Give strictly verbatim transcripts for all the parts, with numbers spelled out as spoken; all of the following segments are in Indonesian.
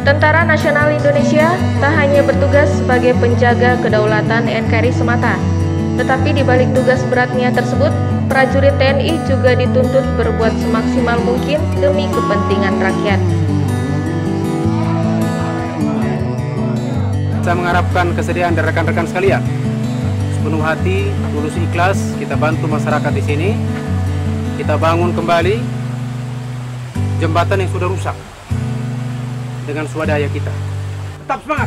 Tentara Nasional Indonesia tak hanya bertugas sebagai penjaga kedaulatan N K R I semata, tetapi di balik tugas beratnya tersebut, prajurit T N I juga dituntut berbuat semaksimal mungkin demi kepentingan rakyat. Saya mengharapkan kesediaan dari rekan-rekan sekalian. Sepenuh hati, tulus ikhlas, kita bantu masyarakat di sini. Kita bangun kembali jembatan yang sudah rusak dengan swadaya kita. Tetap semangat!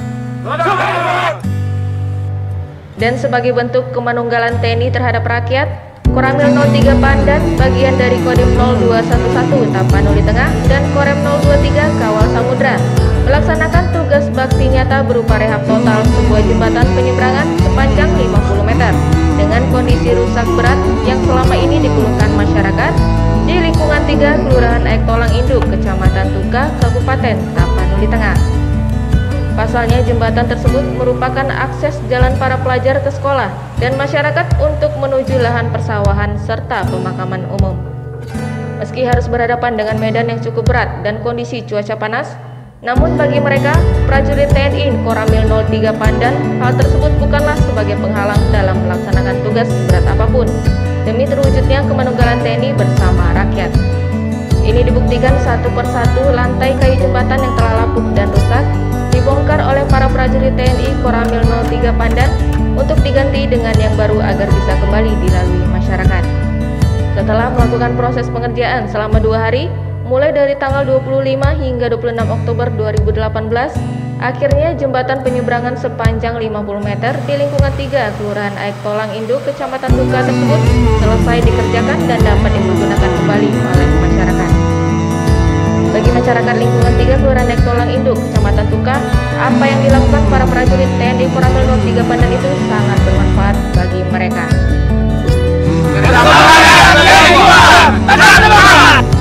Dan sebagai bentuk kemanunggalan T N I terhadap rakyat, Koramil nol tiga Pandan, bagian dari Kodim nol dua satu satu Tapanuli Tengah dan Korem nol dua tiga Kawal Samudra, melaksanakan tugas bakti nyata berupa rehab total sebuah jembatan penyeberangan sepanjang lima puluh meter dengan kondisi rusak berat yang selama ini dikeluhkan masyarakat di lingkungan tiga Kelurahan Aek Tolang Induk, Kecamatan Tuka, Kabupaten Tapanuli Tengah. Pasalnya jembatan tersebut merupakan akses jalan para pelajar ke sekolah dan masyarakat untuk menuju lahan persawahan serta pemakaman umum. Meski harus berhadapan dengan medan yang cukup berat dan kondisi cuaca panas, namun bagi mereka, prajurit T N I Koramil nol tiga Pandan, hal tersebut bukanlah sebagai penghalang dalam melaksanakan tugas berat apapun demi terwujudnya kemanunggalan T N I bersama rakyat. Ini dibuktikan satu persatu lantai kayu jembatan yang telah lapuk dan rusak dibongkar oleh para prajurit T N I Koramil nol tiga Pandan untuk diganti dengan yang baru agar bisa kembali dilalui masyarakat. Setelah melakukan proses pengerjaan selama dua hari, mulai dari tanggal dua puluh lima hingga dua puluh enam Oktober dua ribu delapan belas, akhirnya jembatan penyeberangan sepanjang lima puluh meter di lingkungan tiga Kelurahan Aek Tolang Induk, Kecamatan Tuka tersebut selesai dikerjakan dan dapat dipergunakan kembali oleh masyarakat. Bagi masyarakat lingkungan tiga Kelurahan Aek Tolang Induk, Kecamatan Tuka, apa yang dilakukan para prajurit T N I Koramil nol tiga Pandan itu sangat bermanfaat bagi mereka.